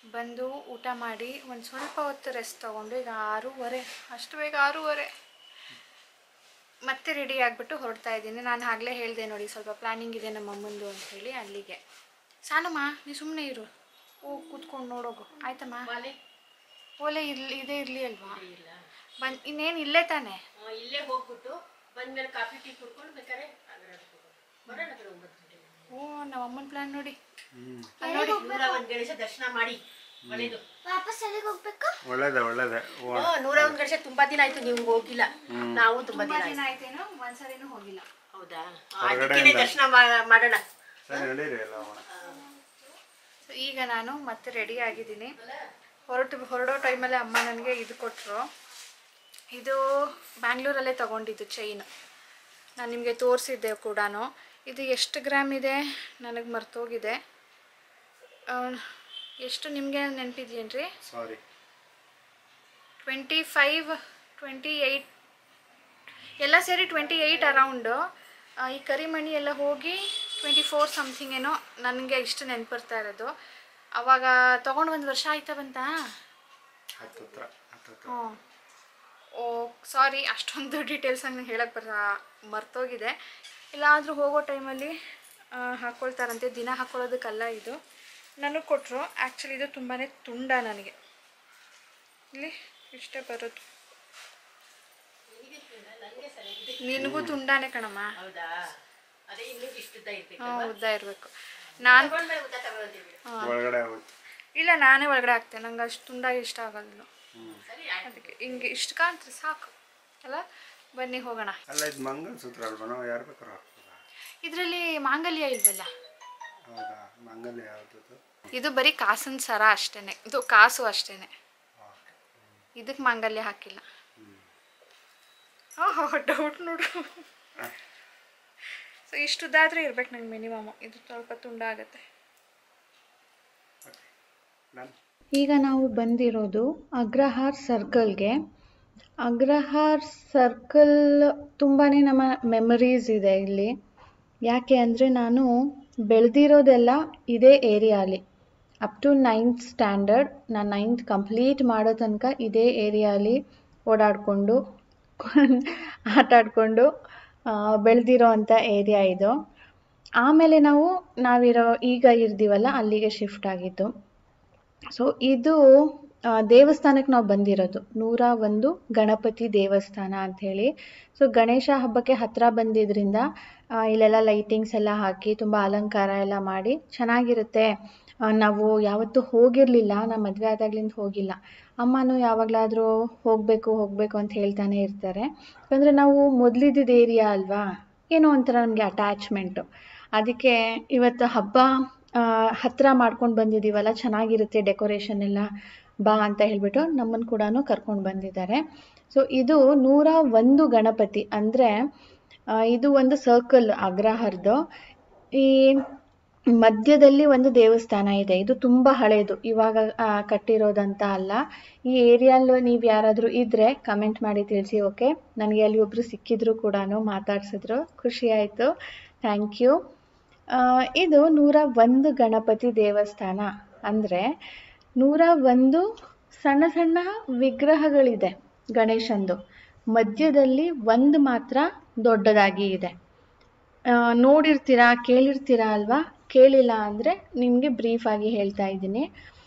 ಬಂದು ಊಟ ಮಾಡಿ ಒಂದು ಸ್ವಲ್ಪ ಹೊತ್ತು ರೆಸ್ಟ್ ತೊಗೊಂಡು ಈಗ 6:30 ಅಷ್ಟು ಬೇಗ 6:30 ಮತ್ತೆ ರೆಡಿ ಆಗಿಬಿಟ್ಟು ಹೊರಡ್ತಾ ಇದ್ದೀನಿ. ನಾನು ಆಗಲೇ ಹೇಳಿದೆ ನೋಡಿ, ಸ್ವಲ್ಪ ಪ್ಲ್ಯಾನಿಂಗ್ ಇದೆ ನಮ್ಮ ಅಮ್ಮಂದು ಅಂತ ಹೇಳಿ. ಅಲ್ಲಿಗೆ ಸಾನಮ್ಮ ನೀ ಸುಮ್ಮನೆ ಇರು, ಹೋಗಿ ಕೂತ್ಕೊಂಡು ನೋಡೋಗು ಆಯ್ತಮ್ಮ. ಓಲೆ ಇದೇ ಇರಲಿ ಅಲ್ವಾ? ಇನ್ನೇನು ಇಲ್ಲೇ ತಾನೆ, ಇಲ್ಲೇ ಹೋಗ್ಬಿಟ್ಟು ಬಂದ್ಮೇಲೆ ಕಾಫಿ ಟೀ ಕುಡ್ಕೊಂಡು ಬೇಕಾದ್ರೆ ಓ ನಮ್ಮ ಅಮ್ಮನ ಪ್ಲಾನ್ ನೋಡಿ. ಗಣೇಶ ದರ್ಶನ ಮಾಡಿ ಒಳ್ಳೇದು. ವಾಪಸ್ ಅಲ್ಲಿಗೆ ಹೋಗ್ಬೇಕು. ಒಳ್ಳೇದೇ 101 ಗಣೇಶ ತುಂಬಾ ದಿನ ಆಯ್ತು ನೀವು ಹೋಗಿಲ್ಲ, ನಾವು ತುಂಬಾ ದಿನ ಆಯ್ತೇನೋ, ಒಂದ್ಸರಿನೂ ಹೋಗಿಲ್ಲ. ಹೌದಾ? ಅದಕ್ಕೆ ದರ್ಶನ ಮಾಡೋಣ. ಈಗ ನಾನು ಮತ್ತೆ ರೆಡಿ ಆಗಿದ್ದೀನಿ. ಹೊರಡೋ ಟೈಮಲ್ಲೇ ಅಮ್ಮ ನನಗೆ ಇದು ಕೊಟ್ಟರು. ಇದು ಬ್ಯಾಂಗ್ಳೂರಲ್ಲೇ ತೊಗೊಂಡಿದ್ದು ಚೈನ್, ನಾನು ನಿಮಗೆ ತೋರಿಸಿದ್ದೆ ಕೂಡ. ಇದು ಎಷ್ಟು ಗ್ರಾಮ್ ಇದೆ ನನಗೆ ಮರ್ತೋಗಿದೆ. ಎಷ್ಟು ನಿಮಗೆ ನೆನಪಿದೆಯೇನ್ರಿ? ಸಾರಿ, 25, 28 ಎಲ್ಲ ಸೇರಿ 28 ಅರೌಂಡು. ಈ ಕರಿಮಣಿ ಎಲ್ಲ ಹೋಗಿ 24 ಸಮಥಿಂಗ್ ಏನೋ, ನನಗೆ ಇಷ್ಟು ನೆನಪಿರ್ತಾ ಇರೋದು. ಅವಾಗ ತೊಗೊಂಡು 1 ವರ್ಷ ಆಯ್ತಾ ಬಂತಾ? ಹ್ಞೂ. ಓ ಸಾರಿ, ಅಷ್ಟೊಂದು ಡೀಟೇಲ್ಸಾಗಿ ನಂಗೆ ಹೇಳಕ್ಕೆ ಮರ್ತೋಗಿದೆ. ಎಲ್ಲಾದರೂ ಹೋಗೋ ಟೈಮಲ್ಲಿ ಹಾಕ್ಕೊಳ್ತಾರಂತೆ, ದಿನ ಹಾಕ್ಕೊಳ್ಳೋದಕ್ಕಲ್ಲ ಇದು. ನನಗೆ ಕೊಟ್ಟರು. ಆ್ಯಕ್ಚುಲಿ ಇದು ತುಂಬಾ ತುಂಡ ನನಗೆ, ಇಲ್ಲಿ ಇಷ್ಟೇ ಬರೋದು. ನಿನಗೂ ತುಂಡಾನೆ ಕಣಮ್ಮ. ಉದ್ದ ಇರಬೇಕು. ನಾನು ಇಲ್ಲ, ನಾನೇ ಒಳಗಡೆ ಹಾಕ್ತೇನೆ, ನಂಗೆ ಅಷ್ಟು ತುಂಡಾಗಿ ಇಷ್ಟ ಆಗೋದಿಲ್ಲ. ಅದಕ್ಕೆ ಹಿಂಗೆ ಇಷ್ಟು ಕಾಣ್ತದೆ ಸಾಕು ಅಲ್ಲ. ಬನ್ನಿ ಹೋಗೋಣ. ಇದರಲ್ಲಿ ಮಾಂಗಲ್ಯ ಇಲ್ವಲ್ಲ. ಇದು ಬರೀ ಕಾಸಿನ ಸರ ಅಷ್ಟೇನೆ, ಇದು ಕಾಸು ಅಷ್ಟೇನೆ, ಇದಕ್ಕೆ ಮಾಂಗಲ್ಯ ಹಾಕಿಲ್ಲ. ಓಹೋ ಡೌಟ್ ನೋಡು. ಸೊ ಇಷ್ಟುದಾದರೆ ಇರ್ಬೇಕು ನಂಗೆ ಮಿನಿಮಮ್. ಇದು ಸ್ವಲ್ಪ ತುಂಡ ಆಗುತ್ತೆ. ಈಗ ನಾವು ಬಂದಿರೋದು ಅಗ್ರಹಾರ್ ಸರ್ಕಲ್ಗೆ. ಅಗ್ರಹಾರ್ ಸರ್ಕಲ್ ತುಂಬಾ ನಮ್ಮ ಮೆಮರೀಸ್ ಇದೆ ಇಲ್ಲಿ. ಯಾಕೆ ಅಂದರೆ ನಾನು ಬೆಳೆದಿರೋದೆಲ್ಲ ಇದೇ ಏರಿಯಾಲಿ. ಅಪ್ ಟು 9th ಸ್ಟ್ಯಾಂಡರ್ಡ್, ನಾನು 9th ಕಂಪ್ಲೀಟ್ ಮಾಡೋ ತನಕ ಇದೇ ಏರಿಯಾಲಿ ಓಡಾಡಿಕೊಂಡು ಆಟ ಆಡಿಕೊಂಡು ಬೆಳೆದಿರೋ ಅಂಥ ಏರಿಯಾ ಇದು. ಆಮೇಲೆ ನಾವಿರೋ ಈಗ ಇರ್ತೀವಲ್ಲ ಅಲ್ಲಿಗೆ ಶಿಫ್ಟ್ ಆಗಿದ್ದು. ಸೊ ಇದು ದೇವಸ್ಥಾನಕ್ಕೆ ನಾವು ಬಂದಿರೋದು 101 ಗಣಪತಿ ದೇವಸ್ಥಾನ ಅಂಥೇಳಿ. ಸೊ ಗಣೇಶ ಹಬ್ಬಕ್ಕೆ ಹತ್ತಿರ ಬಂದಿದ್ದರಿಂದ ಇಲ್ಲೆಲ್ಲ ಲೈಟಿಂಗ್ಸ್ ಎಲ್ಲ ಹಾಕಿ ತುಂಬ ಅಲಂಕಾರ ಎಲ್ಲ ಮಾಡಿ ಚೆನ್ನಾಗಿರುತ್ತೆ. ನಾವು ಯಾವತ್ತೂ ಹೋಗಿರಲಿಲ್ಲ, ನಮ್ಮ ಮದುವೆ ಆದಾಗ್ಲಿಂದ ಹೋಗಿಲ್ಲ. ಅಮ್ಮನೂ ಯಾವಾಗಲಾದರೂ ಹೋಗಬೇಕು ಅಂತ ಹೇಳ್ತಾನೆ ಇರ್ತಾರೆ. ಯಾಕಂದರೆ ನಾವು ಮೊದಲಿದ್ದ ಏರಿಯಾ ಅಲ್ವಾ, ಏನೋ ಒಂಥರ ನಮಗೆ ಅಟ್ಯಾಚ್ಮೆಂಟು. ಅದಕ್ಕೆ ಇವತ್ತು ಹಬ್ಬ ಹತ್ತಿರ ಮಾಡ್ಕೊಂಡು ಬಂದಿದ್ದೀವಲ್ಲ, ಚೆನ್ನಾಗಿರುತ್ತೆ ಡೆಕೋರೇಷನ್ ಎಲ್ಲ, ಬಾ ಅಂತ ಹೇಳಿಬಿಟ್ಟು ನಮ್ಮನ್ನು ಕೂಡ ಕರ್ಕೊಂಡು ಬಂದಿದ್ದಾರೆ. ಸೊ ಇದು 101 ಗಣಪತಿ ಅಂದರೆ ಇದು ಒಂದು ಸರ್ಕಲ್ ಅಗ್ರಹಾರದ್ದು. ಈ ಮಧ್ಯದಲ್ಲಿ ಒಂದು ದೇವಸ್ಥಾನ ಇದೆ. ಇದು ತುಂಬ ಹಳೆಯದು, ಇವಾಗ ಕಟ್ಟಿರೋದಂತ ಅಲ್ಲ. ಈ ಏರಿಯಾಲ್ಲೂ ನೀವು ಯಾರಾದರೂ ಇದ್ದರೆ ಕಮೆಂಟ್ ಮಾಡಿ ತಿಳಿಸಿ. ಓಕೆ, ನನಗೆ ಅಲ್ಲಿ ಒಬ್ಬರು ಸಿಕ್ಕಿದ್ರು ಕೂಡ, ಮಾತಾಡ್ಸಿದ್ರು, ಖುಷಿ ಆಯಿತು. Thank you. ಇದು 101 ಗಣಪತಿ ದೇವಸ್ಥಾನ ಅಂದರೆ 101 ಸಣ್ಣ ಸಣ್ಣ ವಿಗ್ರಹಗಳಿದೆ ಗಣೇಶಂದು. ಮಧ್ಯದಲ್ಲಿ ಒಂದು ಮಾತ್ರ ದೊಡ್ಡದಾಗಿ ಇದೆ. ನೋಡಿರ್ತೀರಾ, ಕೇಳಿರ್ತೀರಾ ಅಲ್ವಾ? ಕೇಳಿಲ್ಲ ಅಂದರೆ ನಿಮಗೆ ಬ್ರೀಫಾಗಿ ಹೇಳ್ತಾ ಇದ್ದೀನಿ.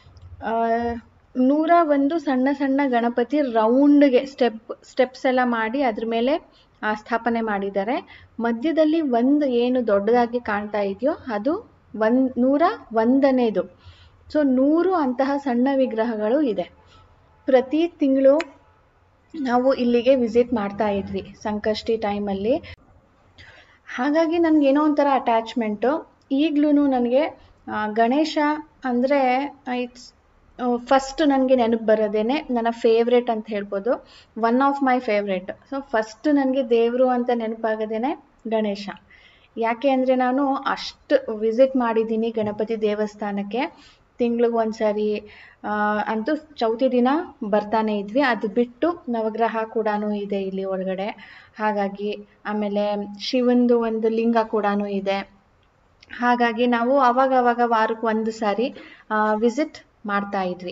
101 ಸಣ್ಣ ಸಣ್ಣ ಗಣಪತಿ ರೌಂಡ್ಗೆ ಸ್ಟೆಪ್ಸ್ ಎಲ್ಲ ಮಾಡಿ ಅದ್ರ ಮೇಲೆ ಸ್ಥಾಪನೆ ಮಾಡಿದ್ದಾರೆ. ಮಧ್ಯದಲ್ಲಿ ಒಂದು ಏನು ದೊಡ್ಡದಾಗಿ ಕಾಣ್ತಾ ಇದೆಯೋ ಅದು 101ನೇದು. ಸೊ 100 ಅಂತಹ ಸಣ್ಣ ವಿಗ್ರಹಗಳು ಇದೆ. ಪ್ರತಿ ತಿಂಗಳು ನಾವು ಇಲ್ಲಿಗೆ ವಿಸಿಟ್ ಮಾಡ್ತಾ ಇದ್ವಿ ಸಂಕಷ್ಟಿ ಟೈಮಲ್ಲಿ. ಹಾಗಾಗಿ ನನಗೇನೋ ಒಂಥರ ಅಟ್ಯಾಚ್ಮೆಂಟು. ಈಗಲೂ ನನಗೆ ಗಣೇಶ ಅಂದರೆ ಫಸ್ಟ್ ನನಗೆ ನೆನಪು ಬರೋದೇನೆ ನನ್ನ ಫೇವ್ರೇಟ್ ಅಂತ ಹೇಳ್ಬೋದು, one of my favourite. So first ನನಗೆ ದೇವರು ಅಂತ ನೆನಪಾಗೋದೇನೆ ಗಣೇಶ. ಯಾಕೆ ಅಂದರೆ ನಾನು ಅಷ್ಟು ವಿಸಿಟ್ ಮಾಡಿದ್ದೀನಿ ಗಣಪತಿ ದೇವಸ್ಥಾನಕ್ಕೆ. ತಿಂಗ್ಳಿಗೆ ಒಂದ್ಸರಿ ಅಂತೂ ಚೌತಿ ದಿನ ಬರ್ತಾನೆ ಇದ್ವಿ. ಅದು ಬಿಟ್ಟು ನವಗ್ರಹ ಕೂಡ ಇದೆ ಇಲ್ಲಿ ಒಳಗಡೆ. ಹಾಗಾಗಿ ಆಮೇಲೆ ಶಿವಂದು ಒಂದು ಲಿಂಗ ಕೂಡ ಇದೆ. ಹಾಗಾಗಿ ನಾವು ಆವಾಗ ವಾರಕ್ಕೆ ಒಂದು ಸಾರಿ ವಿಸಿಟ್ ಮಾಡ್ತಾ ಇದ್ವಿ.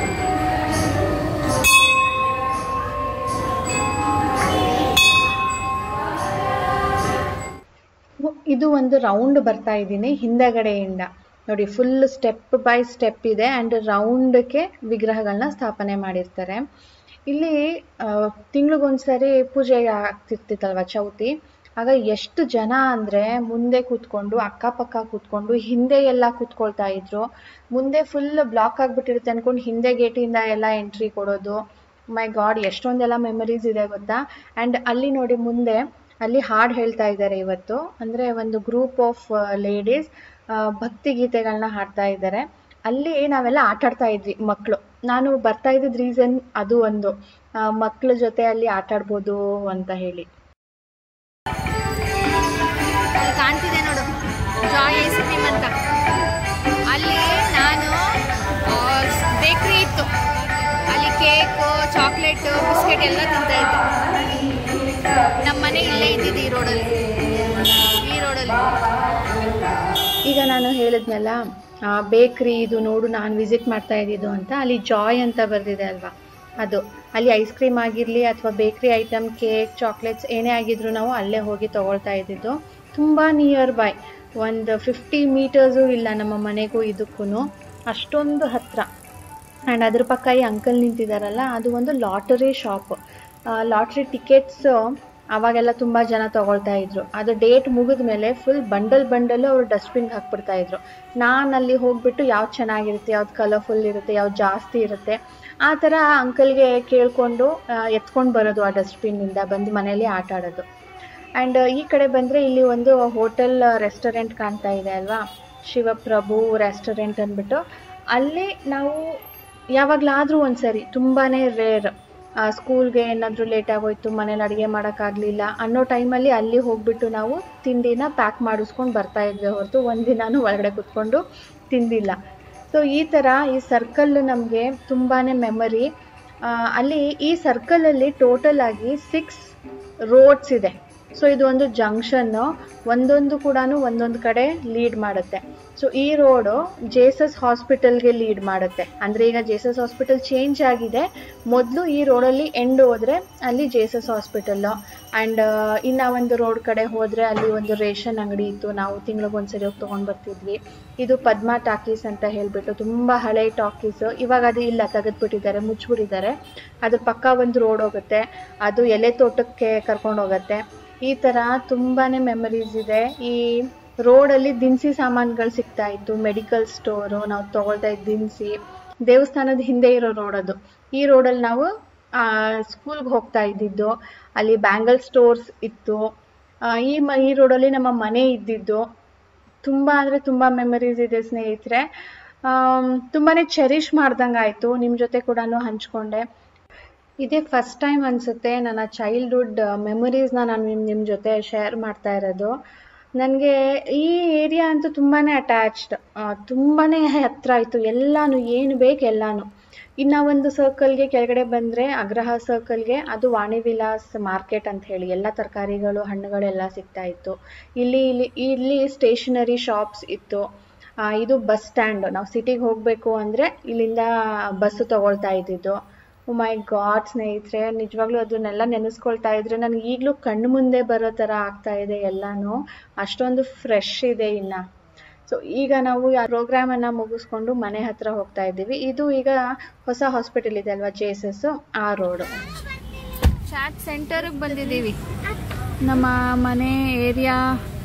ಇದು ಒಂದು ರೌಂಡ್ ಬರ್ತಾ ಇದ್ದೀನಿ ಹಿಂದಗಡೆಯಿಂದ ನೋಡಿ, ಫುಲ್ ಸ್ಟೆಪ್ ಬೈ ಸ್ಟೆಪ್ ಇದೆ ಆ್ಯಂಡ್ ರೌಂಡ್ಗೆ ವಿಗ್ರಹಗಳನ್ನ ಸ್ಥಾಪನೆ ಮಾಡಿರ್ತಾರೆ. ಇಲ್ಲಿ ತಿಂಗಳಿಗೊಂದ್ಸರಿ ಪೂಜೆ ಆಗ್ತಿರ್ತಿತ್ತಲ್ವ ಚೌತಿ, ಆಗ ಎಷ್ಟು ಜನ ಅಂದರೆ ಮುಂದೆ ಕೂತ್ಕೊಂಡು ಅಕ್ಕಪಕ್ಕ ಕೂತ್ಕೊಂಡು ಹಿಂದೆ ಎಲ್ಲ ಕೂತ್ಕೊಳ್ತಾ ಇದ್ರು. ಮುಂದೆ ಫುಲ್ ಬ್ಲಾಕ್ ಆಗಿಬಿಟ್ಟಿರುತ್ತೆ ಅಂದ್ಕೊಂಡು ಹಿಂದೆ ಗೇಟಿಂದ ಎಲ್ಲ ಎಂಟ್ರಿ ಕೊಡೋದು. ಮೈ ಗಾಡ್, ಎಷ್ಟೊಂದೆಲ್ಲ ಮೆಮರೀಸ್ ಇದೆ ಗೊತ್ತಾ. ಆ್ಯಂಡ್ ಅಲ್ಲಿ ನೋಡಿ ಮುಂದೆ ಅಲ್ಲಿ ಹಾಡು ಹೇಳ್ತಾ ಇದ್ದಾರೆ ಇವತ್ತು, ಅಂದರೆ ಒಂದು ಗ್ರೂಪ್ ಆಫ್ ಲೇಡೀಸ್ ಭಕ್ತಿ ಗೀತೆಗಳನ್ನ ಹಾಡ್ತಾ ಇದ್ದಾರೆ. ಅಲ್ಲಿ ನಾವೆಲ್ಲ ಆಟಾಡ್ತಾ ಇದ್ವಿ ಮಕ್ಕಳು. ನಾನು ಬರ್ತಾ ಇದ್ದಿದ್ದು ರೀಸನ್ ಅದು ಒಂದು, ಮಕ್ಕಳ ಜೊತೆ ಅಲ್ಲಿ ಆಟಾಡ್ಬೋದು ಅಂತ ಹೇಳಿ. ಕಾಣ್ತಿದೆ ನೋಡು ಜಾಯ್ ಐಸ್ ಕ್ರೀಮ್ ಅಂತ. ಅಲ್ಲಿ ನಾನು ಬೇಕ್ರಿ ಇತ್ತು, ಅಲ್ಲಿ ಕೇಕು, ಚಾಕ್ಲೇಟು, ಬಿಸ್ಕೆಟ್ ಎಲ್ಲ ತಿಂತಾ ಇದ್ದೆ. ನಮ್ಮ ಮನೆ ಇಲ್ಲೇ ಇದ್ದಿದ್ದು ಈ ರೋಡಲ್ಲಿ. ಈಗ ನಾನು ಹೇಳಿದ್ನಲ್ಲ ಬೇಕ್ರಿ ಇದು ನೋಡು ನಾನು ವಿಸಿಟ್ ಮಾಡ್ತಾ ಇದ್ದಿದ್ದು ಅಂತ, ಅಲ್ಲಿ ಜಾಯ್ ಅಂತ ಬರೆದಿದೆ ಅಲ್ವಾ, ಅದು ಅಲ್ಲಿ ಐಸ್ ಕ್ರೀಮ್ ಆಗಿರಲಿ ಅಥವಾ ಬೇಕ್ರಿ ಐಟಮ್, ಕೇಕ್, ಚಾಕ್ಲೇಟ್ಸ್ ಏನೇ ಆಗಿದ್ರು ನಾವು ಅಲ್ಲೇ ಹೋಗಿ ತೊಗೊಳ್ತಾ ಇದ್ದಿದ್ದು. ತುಂಬ ನಿಯರ್ ಬೈ, ಒಂದು 50 ಮೀಟರ್ಸು ಇಲ್ಲ ನಮ್ಮ ಮನೆಗೂ ಇದಕ್ಕೂ, ಅಷ್ಟೊಂದು ಹತ್ತಿರ. ಆ್ಯಂಡ್ ಅದ್ರ ಪಕ್ಕ ಈ ಅಂಕಲ್ ನಿಂತಿದ್ದಾರಲ್ಲ, ಅದು ಒಂದು ಲಾಟರಿ ಶಾಪ್. ಲಾಟ್ರಿ ಟಿಕೆಟ್ಸು ಅವಾಗೆಲ್ಲ ತುಂಬ ಜನ ತೊಗೊಳ್ತಾ ಇದ್ರು. ಅದು ಡೇಟ್ ಮುಗಿದ ಮೇಲೆ ಫುಲ್ ಬಂಡಲ್ಲು ಅವ್ರು ಡಸ್ಟ್ಬಿನ್ಗೆ ಹಾಕ್ಬಿಡ್ತಾಯಿದ್ರು. ನಾನು ಅಲ್ಲಿ ಹೋಗ್ಬಿಟ್ಟು ಯಾವ್ದು ಚೆನ್ನಾಗಿರುತ್ತೆ, ಯಾವ್ದು ಕಲರ್ಫುಲ್ ಇರುತ್ತೆ, ಯಾವ್ದು ಜಾಸ್ತಿ ಇರುತ್ತೆ, ಆ ಥರ ಅಂಕಲ್ಗೆ ಕೇಳಿಕೊಂಡು ಎತ್ಕೊಂಡು ಬರೋದು ಆ ಡಸ್ಟ್ಬಿನ್ನಿಂದ, ಬಂದು ಮನೇಲಿ ಆಟ ಆಡೋದು. ಆ್ಯಂಡ್ ಈ ಕಡೆ ಬಂದರೆ ಇಲ್ಲಿ ಒಂದು ಹೋಟೆಲ್ ರೆಸ್ಟೋರೆಂಟ್ ಕಾಣ್ತಾ ಇದೆ ಅಲ್ವಾ, ಶಿವಪ್ರಭು ರೆಸ್ಟೋರೆಂಟ್ ಅಂದ್ಬಿಟ್ಟು. ಅಲ್ಲಿ ನಾವು ಯಾವಾಗಲಾದರೂ ಒಂದು ಸರಿ, ತುಂಬಾ ರೇರ್, ಸ್ಕೂಲ್ಗೆ ಏನಾದರೂ ಲೇಟ್ ಆಗೋಯ್ತು, ಮನೇಲಿ ಅಡುಗೆ ಮಾಡೋಕ್ಕಾಗಲಿಲ್ಲ ಅನ್ನೋ ಟೈಮಲ್ಲಿ ಅಲ್ಲಿ ಹೋಗ್ಬಿಟ್ಟು ನಾವು ತಿಂಡಿನ ಪ್ಯಾಕ್ ಮಾಡಿಸ್ಕೊಂಡು ಬರ್ತಾ ಇದ್ವಿ ಹೊರತು ಒಂದಿನಾನು ಒಳಗಡೆ ಕೂತ್ಕೊಂಡು ತಿಂದಿಲ್ಲ. ಸೊ ಈ ಥರ ಈ ಸರ್ಕಲ್ಲು ನಮಗೆ ತುಂಬಾ ಮೆಮರಿ. ಅಲ್ಲಿ ಈ ಸರ್ಕಲಲ್ಲಿ ಟೋಟಲ್ ಆಗಿ 6 ರೋಡ್ಸ್ ಇದೆ. ಸೊ ಇದು ಒಂದು ಜಂಕ್ಷನ್ನು, ಒಂದೊಂದು ಕೂಡ ಒಂದೊಂದು ಕಡೆ ಲೀಡ್ ಮಾಡುತ್ತೆ. ಸೊ ಈ ರೋಡು ಜೇಸಸ್ ಹಾಸ್ಪಿಟಲ್ಗೆ ಲೀಡ್ ಮಾಡುತ್ತೆ. ಅಂದರೆ ಈಗ ಜೇಸಸ್ ಹಾಸ್ಪಿಟಲ್ ಚೇಂಜ್ ಆಗಿದೆ, ಮೊದಲು ಈ ರೋಡಲ್ಲಿ ಎಂಡ್ ಹೋದರೆ ಅಲ್ಲಿ ಜೇಸಸ್ ಹಾಸ್ಪಿಟಲ್ಲು. ಆ್ಯಂಡ್ ಇನ್ನು ಒಂದು ರೋಡ್ ಕಡೆ ಹೋದರೆ ಅಲ್ಲಿ ಒಂದು ರೇಷನ್ ಅಂಗಡಿ ಇತ್ತು, ನಾವು ತಿಂಗಳಿಗೊಂದ್ಸರಿ ಹೋಗಿ ತೊಗೊಂಡು ಬರ್ತಿದ್ವಿ. ಇದು ಪದ್ಮ ಟಾಕೀಸ್ ಅಂತ ಹೇಳಿಬಿಟ್ಟು ತುಂಬ ಹಳೆ ಟಾಕೀಸು, ಇವಾಗ ಅದು ಇಲ್ಲ, ತೆಗೆದುಬಿಟ್ಟಿದ್ದಾರೆ, ಮುಚ್ಚಿಬಿಟ್ಟಿದ್ದಾರೆ. ಅದ್ರ ಪಕ್ಕ ಒಂದು ರೋಡ್ ಹೋಗುತ್ತೆ, ಅದು ಎಲೆ ತೋಟಕ್ಕೆ ಕರ್ಕೊಂಡು ಹೋಗುತ್ತೆ. ಈ ಥರ ತುಂಬಾ ಮೆಮರೀಸ್ ಇದೆ. ಈ ರೋಡಲ್ಲಿ ದಿನಸಿ ಸಾಮಾನುಗಳು ಸಿಗ್ತಾ ಇತ್ತು, ಮೆಡಿಕಲ್ ಸ್ಟೋರು, ನಾವು ತೊಗೊಳ್ತಾ ಇದ್ದ ದಿನಸಿ. ದೇವಸ್ಥಾನದ ಹಿಂದೆ ಇರೋ ರೋಡ್ ಅದು. ಈ ರೋಡಲ್ಲಿ ನಾವು ಸ್ಕೂಲ್ಗೆ ಹೋಗ್ತಾ ಇದ್ದಿದ್ದು. ಅಲ್ಲಿ ಬ್ಯಾಂಗಲ್ ಸ್ಟೋರ್ಸ್ ಇತ್ತು. ಈ ರೋಡಲ್ಲಿ ನಮ್ಮ ಮನೆ ಇದ್ದಿದ್ದು. ತುಂಬ ಅಂದರೆ ತುಂಬ ಮೆಮರೀಸ್ ಇದೆ ಸ್ನೇಹಿತರೆ. ತುಂಬಾ ಚೆರಿಷ್ ಮಾಡ್ದಂಗೆ ಆಯಿತು, ನಿಮ್ಮ ಜೊತೆ ಕೂಡ ಹಂಚ್ಕೊಂಡೆ. ಇದೇ ಫಸ್ಟ್ ಟೈಮ್ ಅನಿಸುತ್ತೆ ನನ್ನ ಚೈಲ್ಡ್ಹುಡ್ ಮೆಮೊರೀಸ್ನ ನಾನು ನಿಮ್ಮ ಜೊತೆ ಶೇರ್ ಮಾಡ್ತಾ ಇರೋದು. ನನಗೆ ಈ ಏರಿಯಾ ಅಂತೂ ತುಂಬಾ ಅಟ್ಯಾಚ್ಡ್, ತುಂಬಾ ಹತ್ತಿರ ಆಯಿತು, ಎಲ್ಲನೂ ಏನು ಬೇಕು ಎಲ್ಲನೂ. ಇನ್ನು ಒಂದು ಸರ್ಕಲ್ಗೆ ಕೆಳಗಡೆ ಬಂದರೆ ಅಗ್ರಹಾರ ಸರ್ಕಲ್ಗೆ, ಅದು ವಾಣಿ ವಿಲಾಸ್ ಮಾರ್ಕೆಟ್ ಅಂತ ಹೇಳಿ ಎಲ್ಲ ತರಕಾರಿಗಳು, ಹಣ್ಣುಗಳೆಲ್ಲ ಸಿಗ್ತಾ ಇತ್ತು. ಇಲ್ಲಿ ಸ್ಟೇಷನರಿ ಶಾಪ್ಸ್ ಇತ್ತು. ಇದು ಬಸ್ ಸ್ಟ್ಯಾಂಡ್, ನಾವು ಸಿಟಿಗೆ ಹೋಗಬೇಕು ಅಂದರೆ ಇಲ್ಲಿಂದ ಬಸ್ಸು ತೊಗೊಳ್ತಾ ಇದ್ದಿದ್ದು. ಓ ಮೈ ಗಾಡ್ ಸ್ನೇಹಿತರೆ, ನಿಜವಾಗ್ಲೂ ಅದನ್ನೆಲ್ಲ ನೆನೆಸ್ಕೊಳ್ತಾ ಇದ್ರೆ ನನಗೆ ಈಗಲೂ ಕಣ್ಣು ಮುಂದೆ ಬರೋ ಥರ ಆಗ್ತಾ ಇದೆ ಎಲ್ಲನೂ, ಅಷ್ಟೊಂದು ಫ್ರೆಶ್ ಇದೆ ಇನ್ನು. ಸೊ ಈಗ ನಾವು ಆ ಪ್ರೋಗ್ರಾಮನ್ನು ಮುಗಿಸ್ಕೊಂಡು ಮನೆ ಹತ್ರ ಹೋಗ್ತಾ ಇದ್ದೀವಿ. ಇದು ಈಗ ಹೊಸ ಹಾಸ್ಪಿಟಲ್ ಇದೆ ಅಲ್ವಾ, ಜೇಸಸ್ಸು, ಆ ರೋಡು. ಚಾಟ್ ಸೆಂಟರ್ಗೆ ಬಂದಿದ್ದೀವಿ, ನಮ್ಮ ಮನೆ ಏರಿಯಾ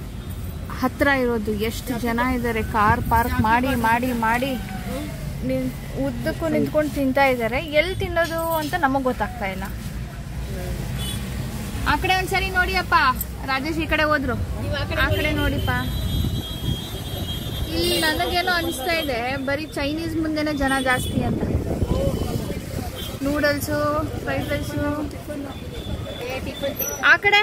ಹತ್ತಿರ ಇರೋದು. ಎಷ್ಟು ಜನ ಇದ್ದಾರೆ, ಕಾರ್ ಪಾರ್ಕ್ ಮಾಡಿ ಮಾಡಿ ಮಾಡಿ ಉದ್ದಕ್ಕೂ ನಿಂತ್ಕೊಂಡು ತಿಂತಾ ಇದ್ದಾರೆ. ಎಲ್ಲಿ ತಿನ್ನೋದು ಅಂತ ನಮಗೆ ಗೊತ್ತಾಗ್ತಾ ಇಲ್ಲ. ಆ ಕಡೆ ಒಂದ್ಸರಿ ನೋಡಿಯಪ್ಪ, ರಾಜೇಶ್ ಈ ಕಡೆ ಹೋದ್ರು, ಆ ಕಡೆ ನೋಡಿಪ್ಪ. ಇಲ್ಲಿ ನನಗೇನೋ ಅನಿಸ್ತಾ ಇದೆ ಬರೀ ಚೈನೀಸ್ ಮುಂದೆನೇ ಜನ ಜಾಸ್ತಿ ಅಂತ. ನೂಡಲ್ಸು, ಫ್ರೈಡ್ ರೈಸು, ಆ ಕಡೆ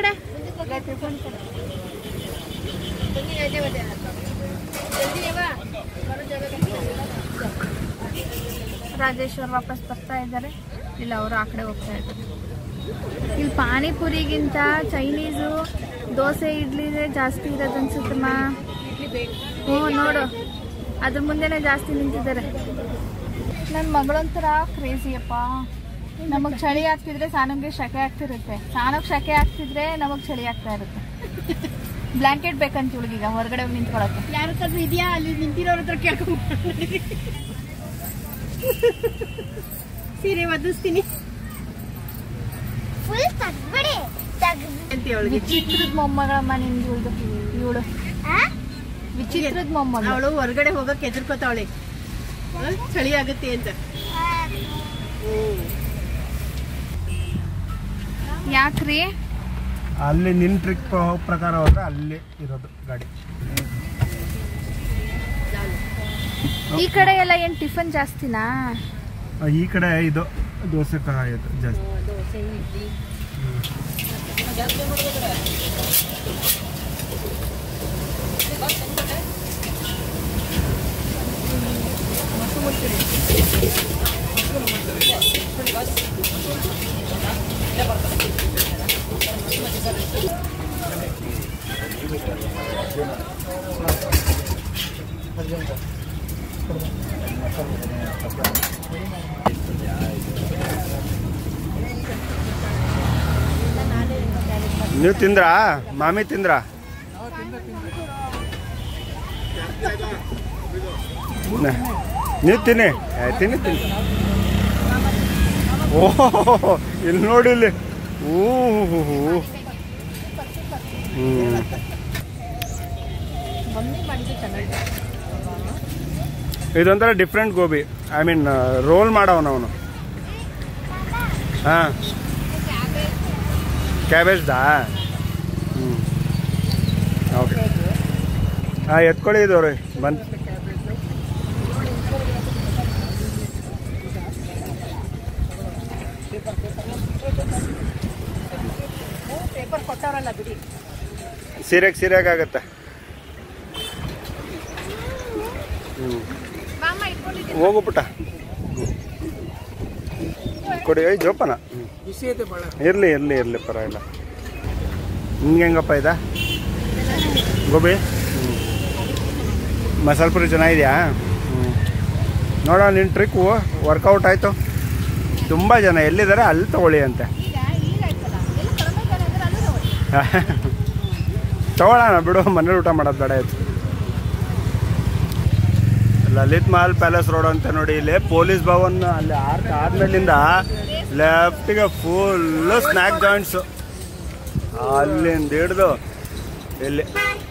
ರಾಜೇಶ್ವರ್ ವಾಪಸ್ ಬರ್ತಾ ಇದ್ದಾರೆ, ಇಲ್ಲ ಅವರು ಆ ಕಡೆ ಹೋಗ್ತಾ ಇದ್ದಾರೆ. ಇಲ್ಲಿ ಪಾನಿಪುರಿಗಿಂತ ಚೈನೀಸು, ದೋಸೆ, ಇಡ್ಲಿದೆ ಜಾಸ್ತಿ ಇರೋದು ಅನ್ಸುತ್ತಮ್ಮ. ಹ್ಞೂ ನೋಡು, ಅದ್ರ ಮುಂದೆನೇ ಜಾಸ್ತಿ ನಿಂತಿದ್ದಾರೆ. ನನ್ನ ಮಗಳೊಂಥರ ಕ್ರೇಜಿಯಪ್ಪ. ನಮಗೆ ಚಳಿ ಆಗ್ತಿದ್ರೆ ಸಾನಂಗೆ ಶಕೆ ಆಗ್ತಿರುತ್ತೆ, ಸಾನಕ್ಕೆ ಶಕೆ ಆಗ್ತಿದ್ರೆ ನಮಗೆ ಚಳಿ ಆಗ್ತಾ ಇರುತ್ತೆ. ಬ್ಲಾಂಕೆಟ್ ಬೇಕಂತ ಇವಳಿಗೀಗ ಹೊರಗಡೆ ನಿಂತ್ಕೊಳಕ್ಕೆ. ಯಾರ ಹತ್ರ ಇದೆಯಾ ಅಲ್ಲಿ ನಿಂತಿರೋರ ಹತ್ರ ಕೇಳ್ಕೊಂಡು ಸೀರೆ ಒದಿಸ್ತೀನಿ ವಿಚಿತ್ರದ ಮೊಮ್ಮಗಳಮ್ಮ ನಿಂದು ಇವಳು ವಿಚಿತ್ರದ ಮೊಮ್ಮಗಳು. ಅವಳು ಹೊರಗಡೆ ಹೋಗಕ್ಕೆ ಎದುರ್ಕೋತಾವಳೆ, ಚಳಿ ಆಗುತ್ತೆ ಅಂತ. ಯಾಕ್ರಿ? ಅಲ್ಲಿ ನಿನ್ನ ಟ್ರಿಕ್ ಪ್ರಕಾರ ಹೋದ್ರೆ ಅಲ್ಲಿ ಇರೋದು ಗಾಡಿ. ಈ ಕಡೆ ಎಲ್ಲ ಏನ್ ಟಿಫನ್ ಜಾಸ್ತಿನಾ? ಈ ಕಡೆ ಇದು ದೋಸೆ ಇದು ಜಾಸ್ತಿ. ದೋಸೆ ಇಡ್ಲಿ ನೀವು ತಿಂದ್ರಾ? ಮಾಮಿ ತಿಂದ್ರಾ? ನೀವು ತಿನ್ನಿ ತಿನ್ನಿ ತಿನ್ನಿ. ಓಹೋ ಇಲ್ಲಿ ನೋಡಿ ಇಲ್ಲಿ. ಇದೊಂಥರ different gobi. I mean roll ಮಾಡವನ ಅವನು. ಹಾಂ ಕ್ಯಾಬೇಜ್ದಾ? ಓಕೆ ಹಾಂ ಎತ್ಕೊಳ್ಳಿ ಇದವ್ರಿ ಬಂದು. ಪೇಪರ್ ಕೊಟ್ಟವರಲ್ಲ ಬಿಡಿ, ಸೀರೆಗೆ ಆಗತ್ತೆ. ಹೋಗು ಪುಟ್ಟ ಕೊಡಿ. ಜೋಪಾನ ಇರಲಿ ಇರಲಿ ಇರಲಿ ಪರವಾಗಿಲ್ಲ. ನಿಮ್ಗೆ ಹೆಂಗಪ್ಪ ಇದ ಗೋಬಿ? ಮಸಾಲೆ ಪುರಿ ಚೆನ್ನಾಗಿದೆಯಾ? ನೋಡೋ ನಿನ್ನ ಟ್ರಿಕ್ ವರ್ಕೌಟ್ ಆಯಿತು. ತುಂಬ ಜನ ಎಲ್ಲಿದ್ದಾರೆ ಅಲ್ಲಿ ತಗೊಳ್ಳಿ ಅಂತೆ. ತಗೊಳ್ಳೋಣ ಬಿಡು, ಮನೇಲಿ ಊಟ ಮಾಡೋದು ಬೇಡ ಆಯ್ತು. ಲಲಿತ್ ಮಹಲ್ ಪ್ಯಾಲೇಸ್ ರೋಡ್ ಅಂತ ನೋಡಿ, ಇಲ್ಲಿ ಪೊಲೀಸ್ ಭವನ್ ಅಲ್ಲಿ ಆರ್ಕ್ ಆದ್ಮೇಲಿಂದ ಲೆಫ್ಟಿಗೆ ಫುಲ್ಲು ಸ್ನ್ಯಾಕ್ ಜಾಯಿಂಟ್ಸು. ಅಲ್ಲಿಂದ ಹಿಡ್ದು ಇಲ್ಲಿ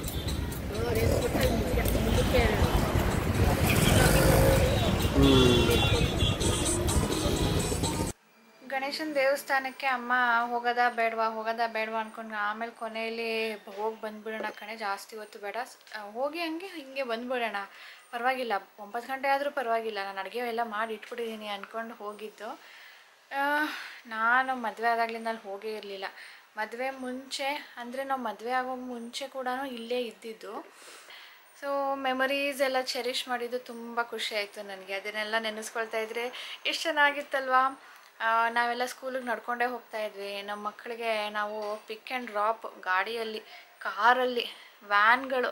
ಗಣೇಶನ ದೇವಸ್ಥಾನಕ್ಕೆ ಅಮ್ಮ ಹೋಗೋದಾ ಬೇಡವಾ ಅನ್ಕೊಂಡು ಆಮೇಲೆ ಕೊನೆಯಲ್ಲಿ ಹೋಗಿ ಬಂದ್ಬಿಡೋಣ ಕಣೆ, ಜಾಸ್ತಿ ಹೊತ್ತು ಬೇಡ, ಹೋಗಿ ಹಿಂಗೆ ಬಂದ್ಬಿಡೋಣ, ಪರವಾಗಿಲ್ಲ 9 ಗಂಟೆ ಆದರೂ ಪರವಾಗಿಲ್ಲ, ನಾನು ಅಡುಗೆ ಎಲ್ಲ ಮಾಡಿ ಇಟ್ಬಿಟ್ಟಿದ್ದೀನಿ ಅಂದ್ಕೊಂಡು ಹೋಗಿದ್ದು. ನಾನು ಮದುವೆ ಆದಾಗಲಿಂದ ಅಲ್ಲಿ ಹೋಗೇ ಇರಲಿಲ್ಲ. ಮದುವೆ ಮುಂಚೆ ಅಂದರೆ ನಾವು ಮದುವೆ ಆಗೋ ಮುಂಚೆ ಕೂಡ ಇಲ್ಲೇ ಇದ್ದಿದ್ದು. ಸೊ ಮೆಮೊರೀಸ್ ಎಲ್ಲ ಚೆರಿಷ್ ಮಾಡಿದ್ದು ತುಂಬ ಖುಷಿ ಆಯಿತು ನನಗೆ. ಅದನ್ನೆಲ್ಲ ನೆನೆಸ್ಕೊಳ್ತಾ ಇದ್ದರೆ ಎಷ್ಟು ಚೆನ್ನಾಗಿತ್ತಲ್ವಾ. ನಾವೆಲ್ಲ ಸ್ಕೂಲಿಗೆ ನಡ್ಕೊಂಡೇ ಹೋಗ್ತಾಯಿದ್ವಿ. ನಮ್ಮ ಮಕ್ಕಳಿಗೆ ನಾವು ಪಿಕ್ ಆ್ಯಂಡ್ ಡ್ರಾಪ್ ಗಾಡಿಯಲ್ಲಿ, ಕಾರಲ್ಲಿ, ವ್ಯಾನ್ಗಳು.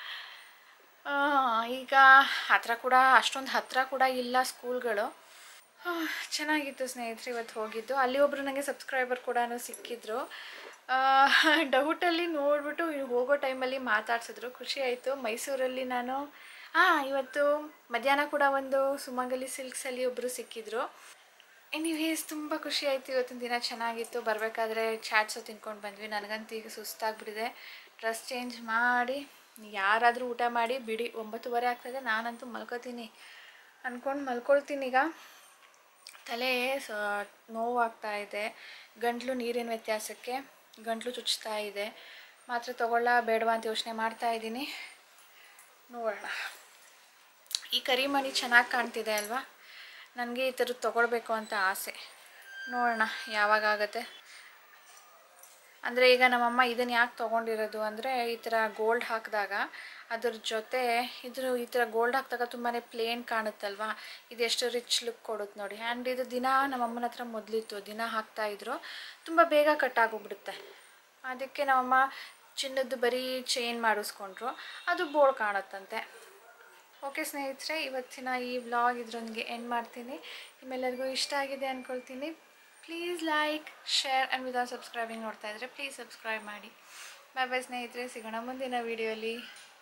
ಈಗ ಅಷ್ಟೊಂದು ಹತ್ತಿರ ಕೂಡ ಇಲ್ಲ ಸ್ಕೂಲ್ಗಳು. ಚೆನ್ನಾಗಿತ್ತು ಸ್ನೇಹಿತರೆ ಇವತ್ತು ಹೋಗಿದ್ದು. ಅಲ್ಲಿ ಒಬ್ಬರು ನನಗೆ ಸಬ್ಸ್ಕ್ರೈಬರ್ ಕೂಡ ಸಿಕ್ಕಿದ್ರು. ಡೌಟಲ್ಲಿ ನೋಡಿಬಿಟ್ಟು ಹೋಗೋ ಟೈಮಲ್ಲಿ ಮಾತಾಡ್ಸಿದ್ರು, ಖುಷಿ ಆಯಿತು. ಮೈಸೂರಲ್ಲಿ ನಾನು ಇವತ್ತು ಮಧ್ಯಾಹ್ನ ಕೂಡ ಒಂದು ಸುಮಂಗಲಿ ಸಿಲ್ಕ್ಸಲ್ಲಿ ಒಬ್ಬರು ಸಿಕ್ಕಿದ್ರು. ಎನಿವೇಸ್ ತುಂಬ ಖುಷಿ ಆಯಿತು. ಇವತ್ತಿನ ದಿನ ಚೆನ್ನಾಗಿತ್ತು. ಬರಬೇಕಾದ್ರೆ ಚಾಟ್ಸು ತಿನ್ಕೊಂಡು ಬಂದ್ವಿ. ನನಗಂತೂ ಈಗ ಸುಸ್ತಾಗ್ಬಿಟ್ಟಿದೆ. ಡ್ರೆಸ್ ಚೇಂಜ್ ಮಾಡಿ ಯಾರಾದರೂ ಊಟ ಮಾಡಿ ಬಿಡಿ, 9:30 ಆಗ್ತಾಯಿದೆ, ನಾನಂತೂ ಮಲ್ಕೋತೀನಿ ಅಂದ್ಕೊಂಡು ಮಲ್ಕೊಳ್ತೀನಿ. ಈಗ ತಲೆ ನೋವಾಗ್ತಾ ಇದೆ, ಗಂಟ್ಲು ನೀರಿನ ವ್ಯತ್ಯಾಸಕ್ಕೆ ಗಂಟ್ಲು ಚುಚ್ತಾ ಇದೆ. ಮಾತ್ರೆ ತೊಗೊಳ್ಳ ಬೇಡವಾ ಅಂತ ಯೋಚನೆ ಮಾಡ್ತಾ ಇದ್ದೀನಿ. ನೋಡೋಣ. ಈ ಕರಿಮಣಿ ಚೆನ್ನಾಗಿ ಕಾಣ್ತಿದೆ ಅಲ್ವಾ, ನನಗೆ ಈ ಥರದ್ದು ತೊಗೊಳ್ಬೇಕು ಅಂತ ಆಸೆ. ನೋಡೋಣ ಯಾವಾಗ ಆಗುತ್ತೆ. ಅಂದರೆ ಈಗ ನಮ್ಮಮ್ಮ ಇದನ್ನು ಯಾಕೆ ತೊಗೊಂಡಿರೋದು ಅಂದರೆ, ಈ ಥರ ಗೋಲ್ಡ್ ಹಾಕಿದಾಗ ಅದ್ರ ಜೊತೆ ಈ ಥರ ಗೋಲ್ಡ್ ಹಾಕಿದಾಗ ತುಂಬಾ ಪ್ಲೇನ್ ಕಾಣುತ್ತಲ್ವ, ಇದೆಷ್ಟು ರಿಚ್ ಲುಕ್ ಕೊಡುತ್ತೆ ನೋಡಿ. ಆ್ಯಂಡ್ ಇದು ದಿನ ನಮ್ಮಮ್ಮನ ಹತ್ರ ಮೊದಲಿತ್ತು, ದಿನ ಹಾಕ್ತಾಯಿದ್ರು, ತುಂಬ ಬೇಗ ಕಟ್ಟಾಗೋಗ್ಬಿಡುತ್ತೆ. ಅದಕ್ಕೆ ನಮ್ಮಮ್ಮ ಚಿನ್ನದ್ದು ಬರೀ ಚೈನ್ ಮಾಡಿಸ್ಕೊಂಡ್ರು, ಅದು ಬೋಳ್ ಕಾಣುತ್ತಂತೆ. ಓಕೆ ಸ್ನೇಹಿತರೆ, ಇವತ್ತಿನ ಈ ವ್ಲಾಗ್ ಇದರೊಂದಿಗೆ ಎಂಡ್ ಮಾಡ್ತೀನಿ. ನಿಮ್ಮೆಲ್ಲರಿಗೂ ಇಷ್ಟ ಆಗಿದೆ ಅಂದ್ಕೊಳ್ತೀನಿ. Please like, share and without subscribing ನೋಡ್ತಾ ಇದ್ದರೆ ಪ್ಲೀಸ್ ಸಬ್ಸ್ಕ್ರೈಬ್ ಮಾಡಿ. ಬಾಯ್ ಬಾಯ್ ಸ್ನೇಹಿತರೆ, ಸಿಗೋಣ ಮುಂದಿನ ವೀಡಿಯೋಲಿ.